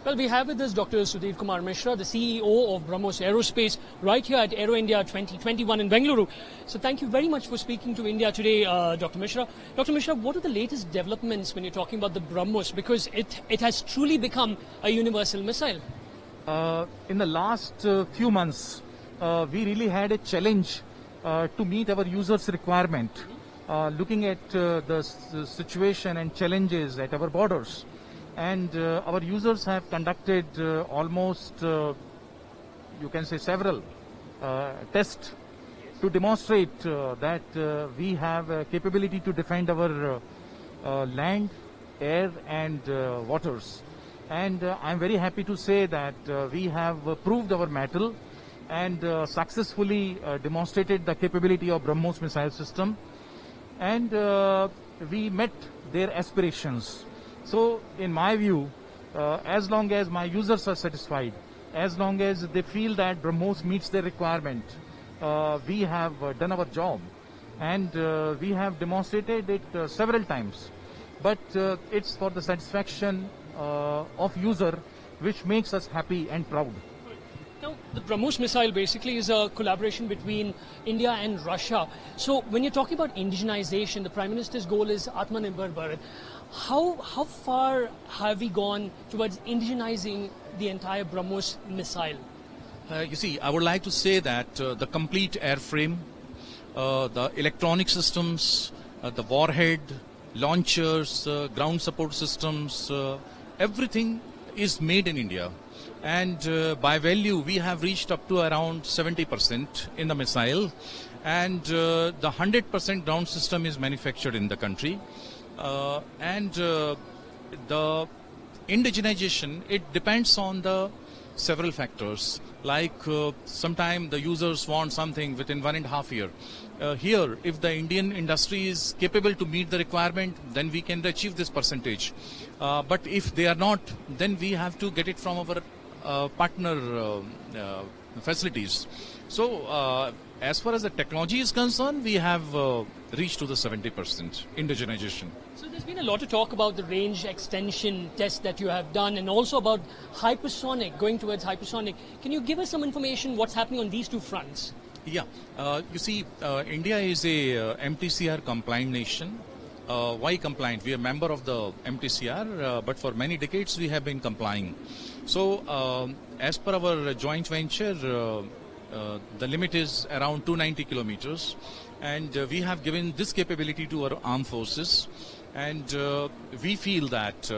Well, we have with us Dr. Sudhir Kumar Mishra, the CEO of BrahMos Aerospace, right here at Aero India 2021 in Bengaluru. So thank you very much for speaking to India today, Dr. Mishra. Dr. Mishra, what are the latest developments when you're talking about the BrahMos? Because it has truly become a universal missile. In the last few months, we really had a challenge to meet our users' requirement, looking at the situation and challenges at our borders. And our users have conducted almost, you can say, several tests to demonstrate that we have capability to defend our land, air and waters. And I'm very happy to say that we have proved our mettle and successfully demonstrated the capability of BrahMos missile system. And we met their aspirations. So, in my view, as long as my users are satisfied, as long as they feel that BrahMos meets their requirement, we have done our job. And we have demonstrated it several times. But it's for the satisfaction of user, which makes us happy and proud. Now, the BrahMos missile basically is a collaboration between India and Russia. So when you're talking about indigenization, the Prime Minister's goal is Atmanirbhar Bharat. How far have we gone towards indigenizing the entire BrahMos missile? You see, I would like to say that the complete airframe, the electronic systems, the warhead, launchers, ground support systems, everything is made in India. And by value, we have reached up to around 70% in the missile. And the 100% ground system is manufactured in the country. And the indigenization, it depends on the several factors. Like sometime the users want something within 1.5 years. Here, if the Indian industry is capable to meet the requirement, then we can achieve this percentage. But if they are not, then we have to get it from our partner facilities. So, as far as the technology is concerned, we have reached to the 70% indigenization. So there's been a lot of talk about the range extension test that you have done and also about hypersonic, going towards hypersonic. Can you give us some information what's happening on these two fronts? Yeah, you see, India is a MTCR compliant nation. Why compliant? We are a member of the MTCR, but for many decades we have been complying. So, as per our joint venture, the limit is around 290 kilometers, and we have given this capability to our armed forces. And we feel that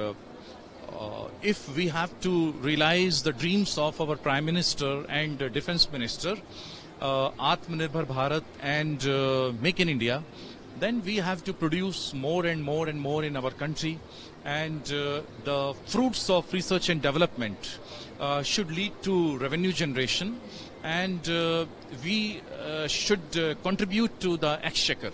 if we have to realize the dreams of our Prime Minister and Defense Minister, Atmanirbhar Bharat and Make in India, then we have to produce more and more and more in our country, and the fruits of research and development should lead to revenue generation, and we should contribute to the exchequer.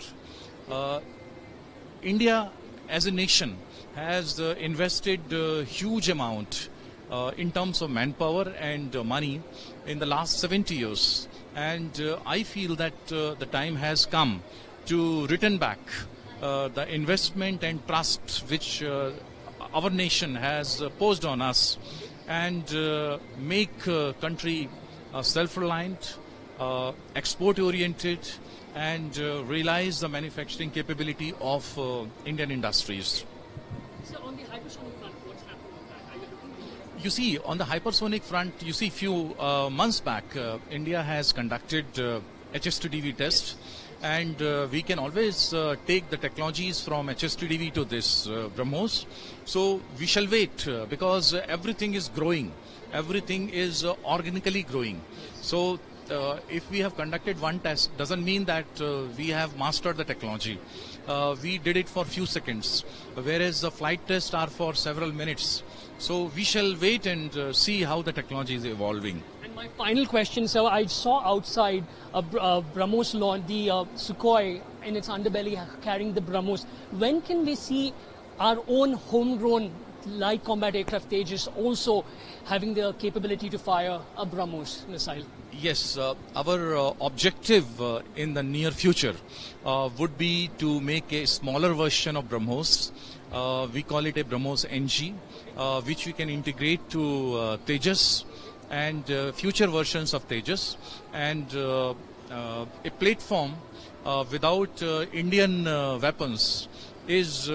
India as a nation has invested a huge amount in terms of manpower and money in the last 70 years, and I feel that the time has come to return back the investment and trust which our nation has posed on us, and make country self-reliant, export-oriented, and realize the manufacturing capability of Indian industries. So on the hypersonic front, what's happening on that? Are you looking? You see, on the hypersonic front, you see, few months back, India has conducted HS2DV tests, and we can always take the technologies from HS2DV to this BrahMos. So we shall wait because everything is growing, everything is organically growing. So if we have conducted one test, doesn't mean that we have mastered the technology. We did it for few seconds, whereas the flight tests are for several minutes. So we shall wait and see how the technology is evolving. And my final question, sir, I saw outside a BrahMos launch, the Sukhoi in its underbelly carrying the BrahMos. When can we see our own homegrown light combat aircraft Tejas also having the capability to fire a BrahMos missile? Yes, our objective in the near future would be to make a smaller version of BrahMos, We call it a BrahMos NG, which we can integrate to Tejas and future versions of Tejas, and a platform without Indian weapons is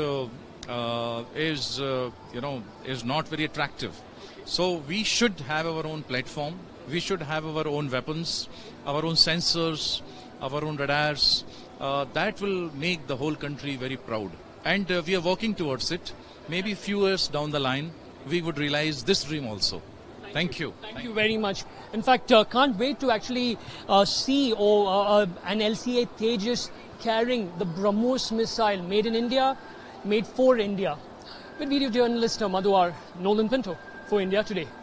not very attractive. So we should have our own platform. We should have our own weapons, our own sensors, our own radars. That will make the whole country very proud. And we are working towards it. Maybe few years down the line, we would realize this dream also. Thank you. Thank you very much. In fact, can't wait to actually see an LCA Tejas carrying the BrahMos missile made in India, made for India. With video journalist Madhuar Nolan Pinto for India Today.